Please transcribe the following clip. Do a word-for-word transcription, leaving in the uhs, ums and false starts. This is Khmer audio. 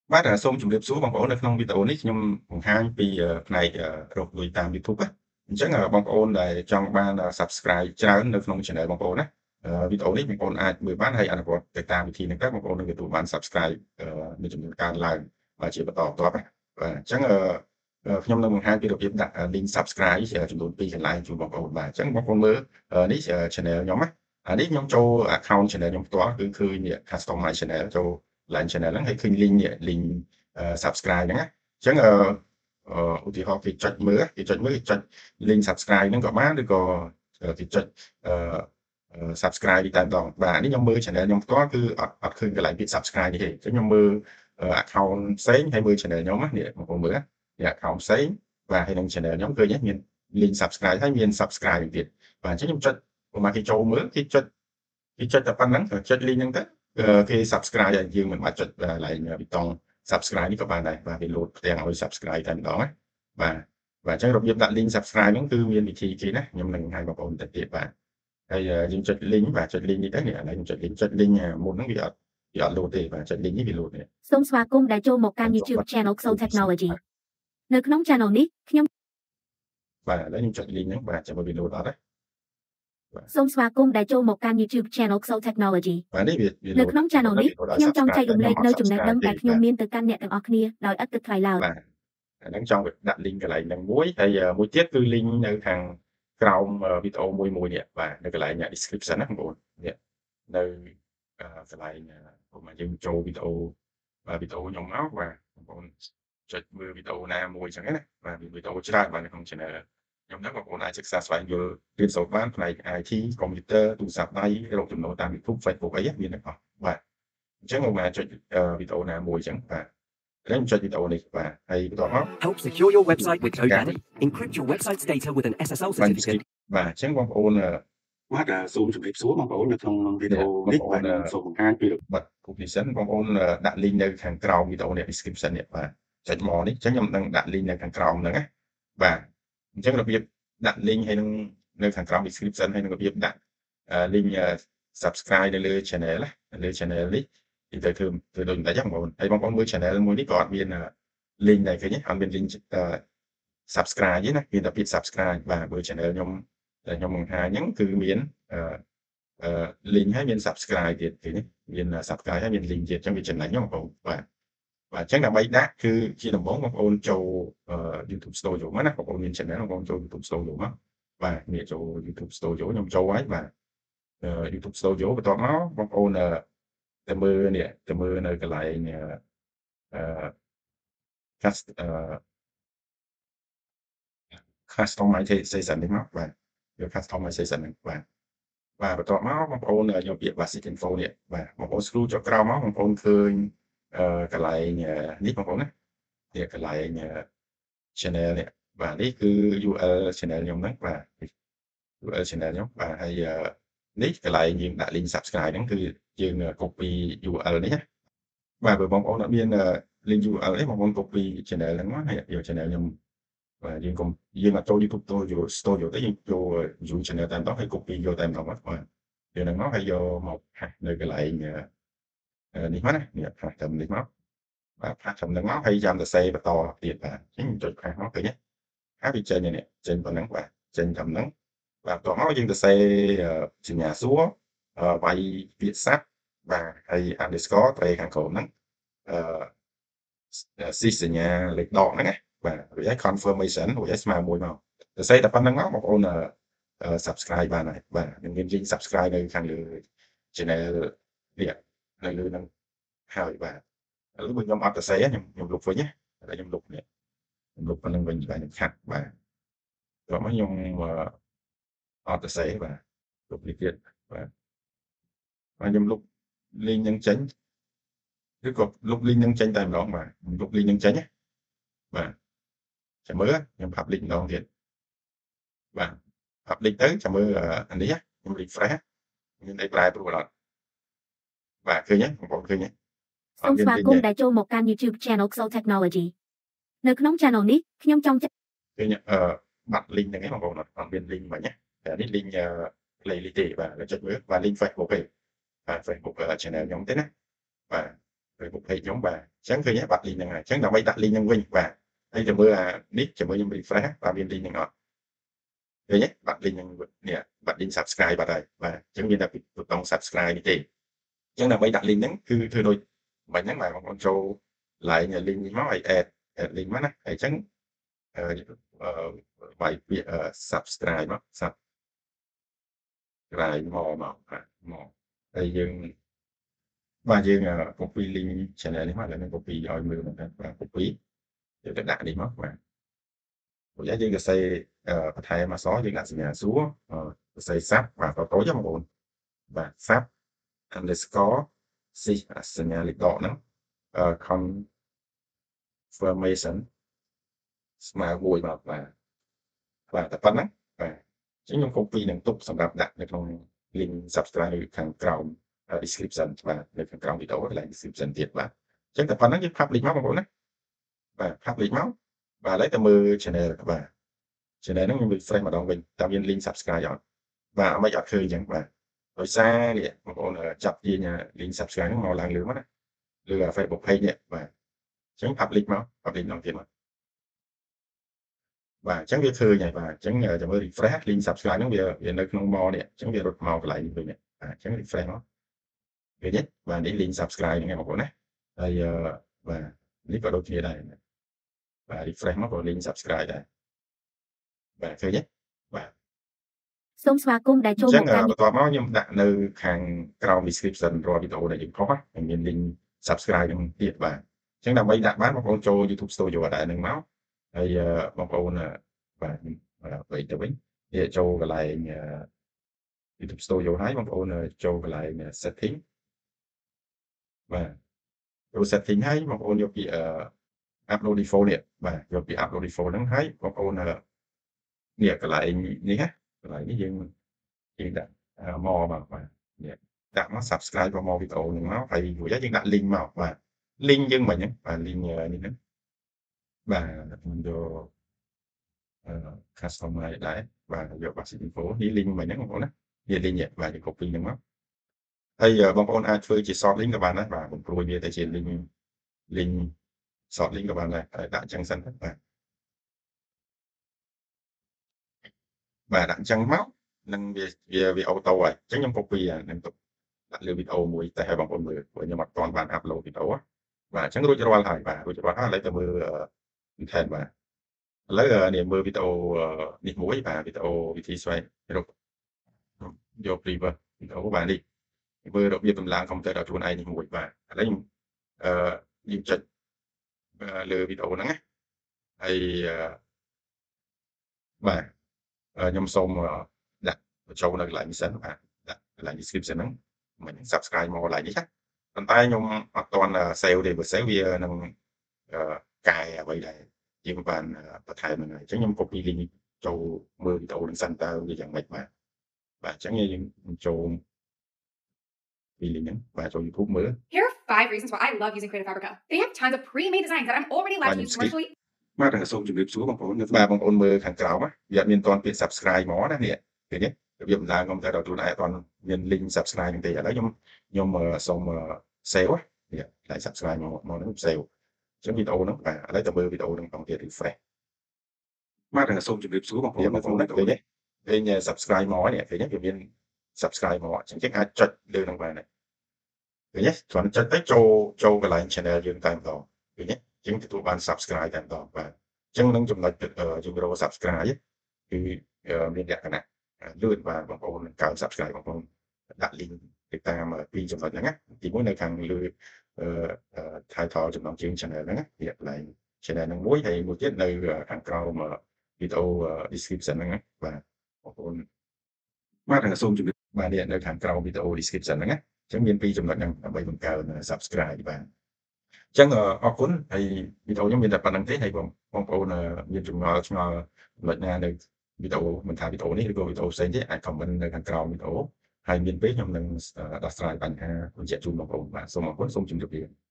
បាទសូមជម្រាបសួរបងប្អូននៅក្នុងវីដេអូនេះខ្ញុំបង្ហាញពីផ្នែករកលុយតាម YouTube ណាអញ្ចឹងបងប្អូនដែលចង់បាន Subscribe ច្រើននៅក្នុង Channel បងប្អូនណាវីដេអូនេះបងប្អូនអាចមើលបានហើយអនុវត្តទៅតាមវិធីនេះទៅបងប្អូននឹងទទួលបាន Subscribe មានចំនួនកើនឡើងបាទជាបន្តបន្ទាប់ណាបាទអញ្ចឹងខ្ញុំនឹងបង្ហាញពីរបៀបដាក់ link Subscribe ចំនួនពីរកន្លែងជូនបងប្អូនបាទអញ្ចឹងបងប្អូនមើលនេះ Channel ខ្ញុំណាអានេះខ្ញុំចូល account Channel ខ្ញុំផ្ទាល់គឺឃើញ Customize Channel ចូល Line Channel ហ្នឹងហើយឃើញ link នេះ link Subscribe ហ្នឹងណាអញ្ចឹងឧទាហរណ៍គេចុចមើលគេចុចមើលគេចុច link Subscribe ហ្នឹងក៏បានឬក៏គេចុច Subscribe តែម្ដងបាទនេះខ្ញុំមើល Channel ខ្ញុំផ្ទាល់គឺអត់អត់ឃើញកន្លែងពាក្យ Subscribe នេះទេអញ្ចឹងខ្ញុំមើល account ផ្សេងហើយមើល Channel ខ្ញុំនេះបងប្អូនមើលនេះ account ផ្សេងបាទហើយនឹង Channel ខ្ញុំឃើញមាន link Subscribe ហើយមាន Subscribe ទៀតបាទអញ្ចឹងខ្ញុំចុចប្រហែលគេចូលមើលគេចុចគេចុចតែប៉ុណ្្នឹងចុច link ហ្នឹងទៅគេ Subscribe ហើយយើងមិនបាច់ចុចកន្លែងប៊ីតុង Subscribe នេះក៏បានដែរបាទវា load ផ្ទាំងឲ្យ Subscribe តែម្ដងណាបាទបាទអញ្ចឹងរបៀបដាក់ link Subscribe ហ្នឹងគឺមានវិធីគេណាខ្ញុំនឹងឲ្យបងប្អូនទៅទៀតបាទហើយយើងចុច link បាទចុច link នេះទៅនេះឥឡូវខ្ញុំចុច link ចុច link មុនហ្នឹងវាអត់វាអត់ load ទេបាទចុច link នេះវា load នេះសូមស្វាគមន៍ដែលចូលមកកាន់ YouTube Channel Xo Technology នៅក្នុង Channel នេះខ្ញុំបាទឥឡូវខ្ញុំចុច link ហ្នឹងបាទចាំមើលវា load អត់ទេសូមស្វាគមន៍ដែលចូលមកកាន់ YouTube Channel Xo Technology បាទនេះវានៅក្នុង Channel នេះខ្ញុំចង់ចែករំលែកនៅចំណេះដឹងដែលខ្ញុំមានទៅកាន់អ្នកទាំងអស់គ្នាដោយឥតគិតថ្លៃឡើយបាទអាហ្នឹងចង់ដាក់ link កន្លែងហ្នឹងមួយហើយមួយទៀតគឺ link នៅខាងក្រោមវីដេអូមួយមួយនេះបាទនៅកន្លែង description ណាបងប្អូននេះនៅកន្លែងព្រោះមកយើងចូលវីដេអូបាទវីដេអូខ្ញុំមកបាទបងប្អូនចុចមើលវីដេអូណាមួយអញ្ចឹងណាបាទវីដេអូច្រើនបាទនៅក្នុង channel ខ្ញុំហ្នឹងបងប្អូនអាចសិក្សាស្វែងយល់រៀនសូត្របានផ្នែក ไอ ที computer ទូរស័ព្ទដៃរកចំណូលតាម YouTube Facebook អីមានទាំងអស់បាទអញ្ចឹងមកចុចវីដេអូណាមួយអញ្ចឹងបាទខ្ញុំចុចវីដេអូនេះបាទហើយបន្ទាប់មក Help secure your website with GoDaddy. Encrypt your website's data with an เอส เอส แอล certificate. បាទអញ្ចឹងបងប្អូនបាទសូមជម្រាបសួរបងប្អូននៅក្នុងវីដេអូនេះបាទសូមបង្ហាញពីរបត់ Publication បងប្អូនដាក់ link នៅខាងក្រោមវីដេអូនេះ description នេះបាទចុចមកនេះអញ្ចឹងខ្ញុំនឹងដាក់ link នៅខាងក្រោមហ្នឹងណាបាទអញ្ចឹងរបៀបដាក់ link ហើយនឹងនៅខាងក្រោម description ហើយនឹងរបៀបដាក់ link subscribe នៅលើ channel ណាលើ channel នេះទៅធ្វើធ្វើដូចតែចឹងបងប្អូនហើយបងប្អូនមើល channel មួយនេះក៏អត់មាន link ដែរឃើញទេអត់មាន link subscribe ទេណាមានតែពាក្យ subscribe បាទមើល channel ខ្ញុំដែលខ្ញុំបង្ហាញហ្នឹងគឺមានអឺ link ហើយមាន subscribe ទៀតឃើញទេមាន subscribe ហើយមាន link ទៀតអញ្ចឹងវាចំណេញបងប្អូនបាទបាទអញ្ចឹងដើម្បីដាក់គឺជាដំបូងបងប្អូនចូល YouTube Studio មកណាបងប្អូនមាន channel បងប្អូនចូល YouTube Studio មកបាទនេះចូល YouTube Studio ខ្ញុំចូលហើយបាទ YouTube Studio បន្ទាប់មកបងប្អូនទៅមើលនេះទៅមើលនៅកន្លែងអឺ cast អឺ customization នេះមកបាទយក customization ហ្នឹងបាទបាទបន្ទាប់មកបងប្អូនយកពាក្យ basic info នេះបាទបងប្អូន scroll ចុះក្រោមមកបងប្អូនឃើញអឺកន្លែងនេះបងប្អូនណានេះកន្លែង channel នេះបាទនេះគឺ ยู อาร์ แอล channel ខ្ញុំហ្នឹងបាទ ยู อาร์ แอล channel ខ្ញុំបាទហើយនេះកន្លែងយើងដាក់ link subscribe ហ្នឹងគឺយើង copy ยู อาร์ แอล នេះណាបាទបើបងប្អូនអត់មាន link ยู อาร์ แอล ទេបងប្អូន copy channel ហ្នឹងមកហើយយក channel ខ្ញុំបាទយើងកុំយើងអត់ចូល YouTube Studio ទេយើងចូល view channel តែម្ដងហើយ copy យកតែម្ដងបាទយកហ្នឹងមកហើយយកមកហាស់នៅកន្លែងនេះមកណានេះហាស់ត្រឹមនេះមកបាទហាស់ត្រឹមហ្នឹងមកហើយចាំទៅសេបន្តទៀតបាទអញ្ចឹងចុចហាស់មកឃើញទេហាស់វាចេញនេះចេញប៉ុណ្ណឹងបាទចេញត្រឹមហ្នឹងបាទបន្តមកយើងទៅសេសញ្ញាសួរវាយពាក្យស័ព្ទបាទហើយ underscore ត្រេខាងក្រោមហ្នឹងអឺស៊ីសញ្ញាលេខដកហ្នឹងណាបាទរួចហើយ confirmation រួចហើយស្មើមួយមកសរសេរតែប៉ុណ្្នឹងមកបងប្អូន subscribe បានហើយបាទមាន link subscribe នៅខាងលើ channel នេះនៅលើហ្នឹងហើយបាទឥឡូវខ្ញុំអត់សរសេរខ្ញុំខ្ញុំលុបវិញណាតែខ្ញុំលុបនេះខ្ញុំលុបប៉ុណ្្នឹងវិញបាទខ្ញុំខាត់បាទព្រោះមកខ្ញុំអត់សរសេរបាទលុបនេះទៀតបាទបាទខ្ញុំលុប link ហ្នឹងចេញឬក៏លុប link ហ្នឹងចេញតែម្ដងបាទខ្ញុំលុប link ហ្នឹងចេញណាបាទចាំមើលខ្ញុំ public ម្ដងទៀតបាទ public ទៅចាំមើលអានេះខ្ញុំ refresh មានអីប្រែប្រួលអត់បាទឃើញទេបងប្អូនឃើញទេសូមស្វាគមន៍ដែលចូលមកកាន់ YouTube Channel Xo Technology នៅក្នុង channel នេះខ្ញុំចង់ឃើញអឺបាត់ link ហ្នឹងឯងបងប្អូនអត់មាន link បាញ់ណាតែនេះ link playlist ទេបាទចុចមើលបាទ link Facebook ទេបាទ Facebook channel ខ្ញុំទេណាបាទ Facebook page ខ្ញុំបាទអញ្ចឹងឃើញបាត់ link ហ្នឹងហើយអញ្ចឹងដើម្បីដាក់ link ហ្នឹងវិញបាទហើយទៅមើលអានេះជាមួយខ្ញុំ refresh បាទមាន link ហ្នឹងអត់ឃើញទេបាត់ link ហ្នឹងនេះបាត់ link subscribe បាត់ហើយបាទអញ្ចឹងមានតែប៊ូតុង subscribe នេះទេអញ្ចឹងដើម្បីដាក់ link ហ្នឹងគឺធ្វើដូចមិនហ្នឹងបាទបងប្អូនចូល like link នេះមកឲ្យ add add link មកណាហើយអញ្ចឹងអឺបាយពាក្យ subscribe មក subscribe មកមកបាទមកហើយយើងបាទយើង copy link channel នេះមកហើយនឹង copy ឲ្យមើលមកបាទ copy យើងទៅដាក់នេះមកបាទព្រោះយើងសរសេរបន្ថែមអក្សរយើងដាក់សញ្ញាសួរសរសេរ sub បាទតូចៗបងប្អូនបាទ sub underscore ស៊ីសញ្ញាលេខដកហ្នឹង confirmation ស្មើមួយបាទបាទបាទតែប៉ុណ្ណឹងបាទអញ្ចឹងខ្ញុំ copy នឹងទុកសម្រាប់ដាក់នៅក្នុង link subscribe ខាងក្រោម description បាទនៅខាងក្រោមវីដេអូកន្លែង description ទៀតបាទអញ្ចឹងតែប៉ុណ្ណឹងយើង public មកបងប្អូនណាបាទ public មកបាទឥឡូវទៅមើល channel បាទ channel ហ្នឹងខ្ញុំ refresh ម្ដងវិញតើមាន link subscribe អត់បាទអត់មិនអត់ឃើញអញ្ចឹងបាទដោយសារនេះបងប្អូនចាប់ទាញ link subscribe ហ្នឹងមកឡើងលើមកណាលើ Facebook page នេះបាទអញ្ចឹង public មក public ម្ដងទៀតមកបាទអញ្ចឹងវាឃើញហើយបាទអញ្ចឹងចាំមើល refresh link subscribe ហ្នឹងវាវានៅក្នុងមកនេះអញ្ចឹងវារត់មកកន្លែងនេះវិញបាទអញ្ចឹង refresh មកឃើញទេបាទនេះ link subscribe ហ្នឹងបងប្អូនណាហើយបាទនេះក៏ដូចគ្នាដែរបាទ refresh មកក៏ link subscribe ដែរបាទឃើញទេបាទសូមស្វាគមន៍ដែលចូលមកកាន់បន្ទាប់មកខ្ញុំដាក់នៅខាងក្រោម description រាល់វីដេអូដែលយើងផុសហ្នឹងមាន link subscribe ហ្នឹងទៀតបាទអញ្ចឹងដើម្បីដាក់បានបងប្អូនចូល YouTube Studio ដែរហ្នឹងមកហើយបងប្អូនបាទទៅទៅវិញវាចូលកន្លែង YouTube Studio ហើយបងប្អូនចូលកន្លែង setting បាទចូល setting ហើយបងប្អូនយកពី upload default នេះបាទយកពី upload default ហ្នឹងហើយបងប្អូននេះកន្លែងនេះណាកន្លែងនេះយើងយើងដាក់មកបាទនេះដាក់មក subscribe មកវីដេអូហ្នឹងមកហើយរួចហើយយើងដាក់ link មកបាទ link យើងមិញហ្នឹងបាទ link នេះហ្នឹងបាទខ្ញុំយកអឺ customize ដែរបាទយក basic info នេះ link មិញហ្នឹងបងប្អូនណានេះ link នេះបាទយើង copy ហ្នឹងមកហើយបងប្អូនអាចធ្វើជា short link ក៏បានដែរបាទผมព្រួយវាទៅជា link link short link ក៏បានដែរហើយដាក់អញ្ចឹងសិនបាទបាទដាក់អញ្ចឹងមកនឹងវាវាវាអូតូហើយអញ្ចឹងខ្ញុំ copy នឹងទុកដាក់លើវីដេអូមួយតែឲ្យបងប្អូនមើលព្រោះខ្ញុំអត់ទាន់បាន upload វីដេអូបាទអញ្ចឹងរួចរាល់ហើយបាទរួចរាល់ហើយឥឡូវទៅមើល content បាទឥឡូវនេះមើលវីដេអូនេះមួយបាទវីដេអូវិធីស្វែងរកយក previous វីដេអូបាទនេះមើលរបៀបតម្លើងកុំព្យូទ័រដល់ខ្លួនឯងនេះមួយបាទឥឡូវខ្ញុំអឺយើងចុចលើវីដេអូហ្នឹងណាហើយបាទខ្ញុំសូមដាក់បញ្ចូលនៅកន្លែងនេះសិនបាទដាក់កន្លែង description ហ្នឹងមិន subscribe មកកន្លែងនេះណាប៉ុន្តែខ្ញុំអត់ទាន់ save ទេបើ save វានឹងកែអ្វីដែរយើងបានបន្ថែមហ្នឹងហើយអញ្ចឹងខ្ញុំ copy link ចូលមើលវីដេអូហ្នឹងសិនតើវាយ៉ាងម៉េចបាទបាទអញ្ចឹងយើងចូលពី link ហ្នឹងបាទចូល YouTube មើល Here are five reasons why I love using Creative Fabrica. They have tons of pre-made designs that I'm already allowed to use commercially. បាទសូមជម្រាបសួរបងប្អូនបាទបងប្អូនមើលខាងក្រោមវាអត់មានទាន់ពាក្យ subscribe មកណានេះឃើញទេរបៀបឡើងខ្ញុំទៅដល់ខ្លួនឯងអត់ទាន់មាន link subscribe ហ្នឹងទេឥឡូវខ្ញុំខ្ញុំសូម save នេះ like subscribe មកមកហ្នឹង save អញ្ចឹងវីដេអូហ្នឹងបាទឥឡូវទៅមើលវីដេអូហ្នឹងបន្តទៀត refresh បាទសូមជម្រាបសួរបងប្អូនបងប្អូនឃើញទេឃើញ subscribe មកនេះឃើញទេវាមាន subscribe មកអញ្ចឹងយើងអាចចុចលើហ្នឹងបានឃើញទេគ្រាន់ចុចទៅចូលចូលកន្លែង channel យើងតែម្ដងឃើញទេអញ្ចឹងទទួលបាន subscribe តែម្ដងបាទអញ្ចឹងនឹងចំណុចយើងរក subscribe គឺមានលក្ខណៈលឿនបាទបងប្អូនកើន subscribe បងប្អូនដាក់ link ទៅតាមពីរចំណុចហ្នឹងណាទីមួយនៅខាងលើ title ចំណងជើង channel ហ្នឹងណាវាកន្លែង channel ហ្នឹងមួយហើយមួយទៀតនៅខាងក្រោមវីដេអូ description ហ្នឹងណាបាទបងប្អូនបាទសូមជម្រាបបាទនេះនៅខាងក្រោមវីដេអូ description ហ្នឹងណាអញ្ចឹងមានពីរចំណុចហ្នឹងដើម្បីបង្កើន subscribe បាទអញ្ចឹងអរគុណហើយវីដេអូខ្ញុំមានតែប៉ុណ្្នឹងទេហើយបងបងប្អូនមានចម្ងល់ឆ្ងល់ចំណុចណានៅវីដេអូមិនថាវីដេអូនេះឬក៏វីដេអូផ្សេងទេអាច comment នៅខាងក្រោមវីដេអូហើយមានពេលខ្ញុំនឹងដោះស្រាយបញ្ហាបញ្ជាក់ជូនបងប្អូនបាទសូមអរគុណសូមជម្រាបលា